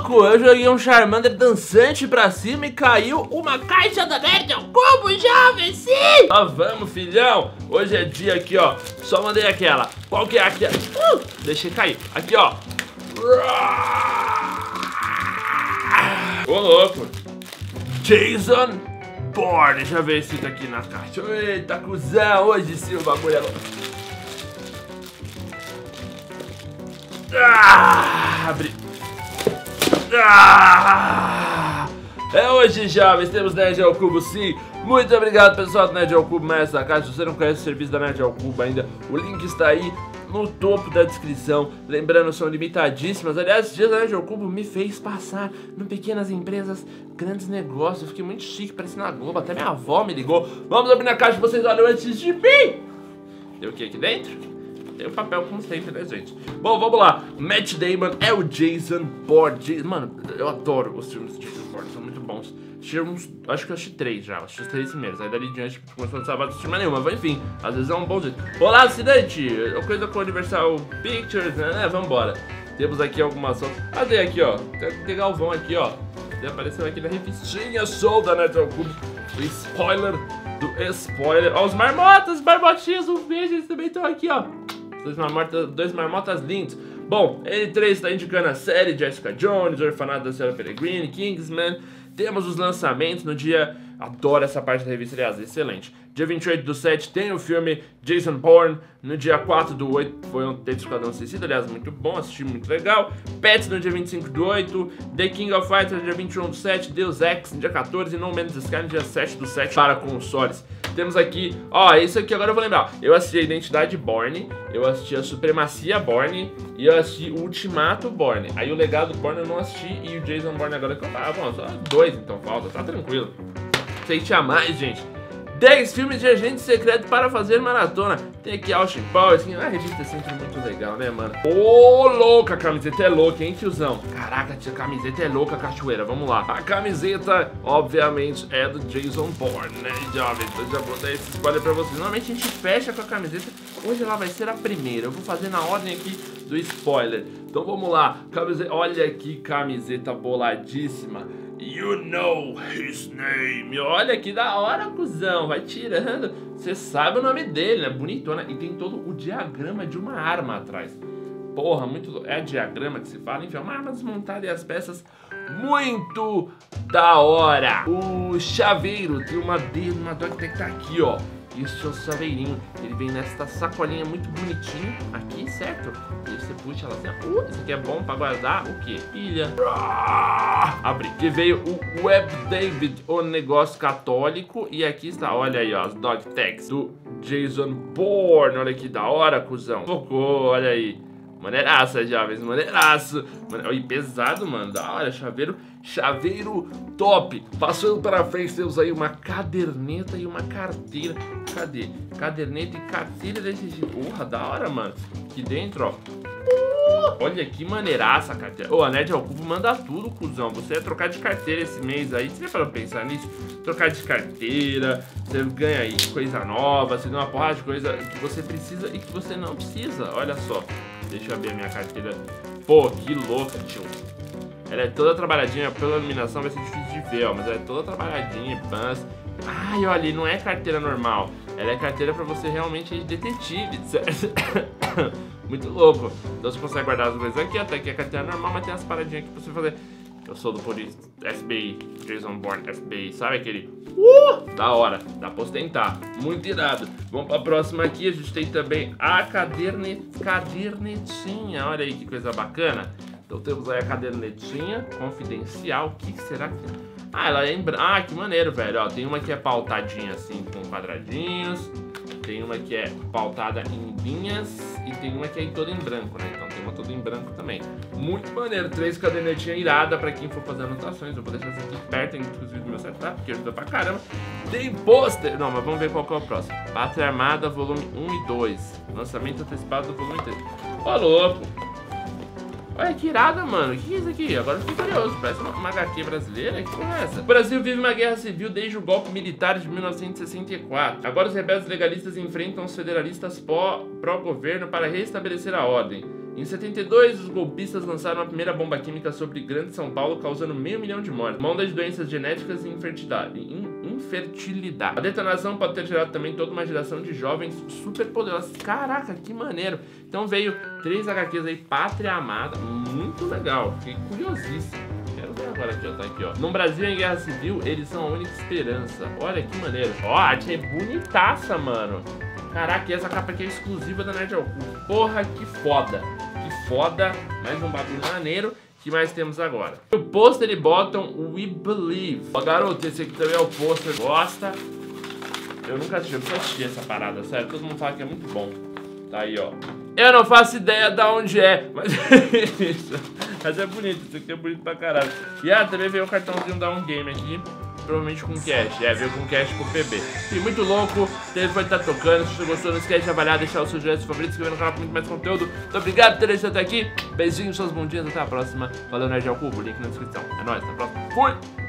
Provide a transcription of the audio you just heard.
louco, eu joguei um Charmander dançante pra cima e caiu uma caixa da Nerd ao Cubo, jovem, sim! Ó, vamos, filhão, hoje é dia aqui, ó, só mandei aquela. Qual que é aquela? Deixei cair, aqui, ó. Ô, louco. Jason Bourne, deixa eu ver se tá aqui na caixa. Eita, cuzão, hoje sim o bagulho é louco. Abre. É hoje, jovens, temos Nerd ao Cubo, sim. Muito obrigado, pessoal do Nerd ao Cubo, mais essa caixa. Se você não conhece o serviço da Nerd ao Cubo ainda, o link está aí no topo da descrição. Lembrando, são limitadíssimas. Aliás, esses dias da Nerd ao Cubo me fez passar no Pequenas Empresas, Grandes Negócios. Eu fiquei muito chique, parecendo a Globo. Até minha avó me ligou. Vamos abrir na caixa, vocês olham antes de mim. Tem o que aqui dentro? Tem o papel como sempre, né, gente? Bom, vamos lá. Matt Damon é o Jason Bourne. Mano, eu adoro os filmes de Jason Bourne, são muito bons. Assisti uns, acho que eu assisti 3 já, assisti os 3 primeiros. Aí dali em diante começou a sábado assistir mais nenhuma, mas enfim, às vezes é um bom jeito. Olá, assinante! Coisa com Universal Pictures, né? Vambora. Temos aqui algumas outras. Cadê aqui, ó? Tem Galvão aqui, ó. Ele apareceu aqui na revistinha Soul da Nerd ao Cubo. O spoiler do spoiler. Ó, os marmotas, barbotinhas, um beijo, eles também estão aqui, ó. Dois marmotas lindos. Bom, N3 está indicando a série Jessica Jones, Orfanato da Senhora Peregrine, Kingsman. Temos os lançamentos no dia... Adoro essa parte da revista, aliás, excelente. Dia 28/7 tem o filme Jason Bourne. No dia 4/8 foi um Teve Esquadrão Suicida, aliás, muito bom, assisti, muito legal. Pets no dia 25/8, The King of Fighters no dia 21/7, Deus Ex no dia 14 e No Man's Sky no dia 7/7 para consoles. Temos aqui, ó, isso aqui agora eu vou lembrar. Eu assisti a Identidade Bourne, eu assisti a Supremacia Bourne e eu assisti o Ultimato Bourne. Aí o Legado Bourne eu não assisti e o Jason Bourne agora que eu tava, bom, só 2 então falta, tá tranquilo. Sei que tinha mais, gente. 10 filmes de agente secreto para fazer maratona. Tem aqui Austin Powers, assim, a revista é sempre muito legal, né, mano? Ô, louca, a camiseta é louca, hein, tiozão? Caraca, a camiseta é louca, cachoeira, vamos lá. A camiseta, obviamente, é do Jason Bourne, né, jovem? Então já vou dar esse spoiler pra vocês. Normalmente a gente fecha com a camiseta, hoje ela vai ser a primeira. Eu vou fazer na ordem aqui do spoiler. Então vamos lá, camiseta, olha que camiseta boladíssima. You know his name. Olha que da hora, cuzão. Vai tirando. Você sabe o nome dele, né? Bonitona. E tem todo o diagrama de uma arma atrás. Porra, muito... É diagrama que se fala. Enfim, é uma arma desmontada e as peças muito da hora. O chaveiro tem uma dog tag que tá aqui, ó. Isso é o chaveirinho. Ele vem nesta sacolinha muito bonitinho aqui, certo? E você puxa ela assim, isso aqui é bom pra guardar o quê? Pilha. Abre. Que veio o Web David, o negócio católico. E aqui está, olha aí, ó, as dog tags do Jason Bourne. Olha que da hora, cuzão. Focou, olha aí. Maneiraça, jovens, maneiraço. E pesado, mano, da hora, chaveiro top. Passando para frente, temos aí uma caderneta e uma carteira. Cadê? Caderneta e carteira desse jeito. Porra, da hora, mano. Aqui dentro, ó. Olha que maneiraça a carteira. Ô, a Nerd ao Cubo manda tudo, cuzão. Você ia trocar de carteira esse mês aí. Você já parou pra pensar nisso? Trocar de carteira, você ganha aí coisa nova, você ganha uma porrada de coisa que você precisa e que você não precisa. Olha só. Deixa eu abrir a minha carteira. Pô, que louca, tio. Ela é toda trabalhadinha. Pela iluminação vai ser difícil de ver, ó. Mas ela é toda trabalhadinha, pans. Ai, olha, não é carteira normal. Ela é carteira pra você realmente ir detetive, certo? Muito louco. Então você consegue guardar as coisas aqui, até que é carteira normal, mas tem as paradinhas aqui pra você fazer. Eu sou do polícia FBI, Jason Bourne FBI, sabe aquele? Da hora, dá pra ostentar, muito irado. Vamos pra próxima aqui, a gente tem também a cadernetinha, olha aí que coisa bacana. Então temos aí a cadernetinha confidencial, o que será que... Ah, ela é em branco, ah, que maneiro, velho, ó, tem uma que é pautadinha assim com quadradinhos. Tem uma que é pautada em linhas e tem uma que é toda em branco, né? Então tem uma toda em branco também. Muito maneiro, 3 cadernetinhas irada pra quem for fazer anotações. Eu vou deixar isso aqui perto, inclusive do meu setup, porque ajuda pra caramba. Tem pôster! Não, mas vamos ver qual que é o próximo. Pátria Armada, volume 1 e 2. Lançamento antecipado do volume 3. Ó, louco! Olha que irada, mano. O que é isso aqui? Agora eu fiquei curioso. Parece uma HQ brasileira. Que porra é essa? O Brasil vive uma guerra civil desde o golpe militar de 1964. Agora os rebeldes legalistas enfrentam os federalistas pró-governo para restabelecer a ordem. Em 72, os golpistas lançaram a primeira bomba química sobre Grande São Paulo, causando 500 mil de mortes. Uma onda de doenças genéticas e infertilidade. A detonação pode ter gerado também toda uma geração de jovens super poderosos. Caraca, que maneiro. Então veio 3 HQs aí, Pátria Amada. Muito legal, fiquei curiosíssimo. Quero ver agora aqui, ó, tá aqui, ó. No Brasil, em Guerra Civil, eles são a única esperança. Olha que maneiro. Ó, a arte é bonitaça, mano. Caraca, e essa capa aqui é exclusiva da Nerd ao Cubo. Porra, que foda. Que foda. Mais um bagulho maneiro. O que mais temos agora? O pôster e botam We Believe. Ó, garoto, esse aqui também é o pôster. Gosta? Eu nunca assisti, eu preciso assistir essa parada, sério. Todo mundo fala que é muito bom. Tá aí, ó. Eu não faço ideia de onde é, mas é isso. Mas é bonito, isso aqui é bonito pra caralho. E também veio um cartãozinho da Um Game aqui. Provavelmente com cash, veio com cash pro PB. Sim, muito louco, o telefone tá tocando. Se você gostou, não esquece de avaliar, deixar o seu joinha favorito, se inscrever no canal pra muito mais conteúdo. Muito obrigado por ter assistido até aqui. Beijinhos, suas bundinhas, até a próxima. Valeu, Nerd ao Cubo, link na descrição. É nóis, até a próxima. Fui!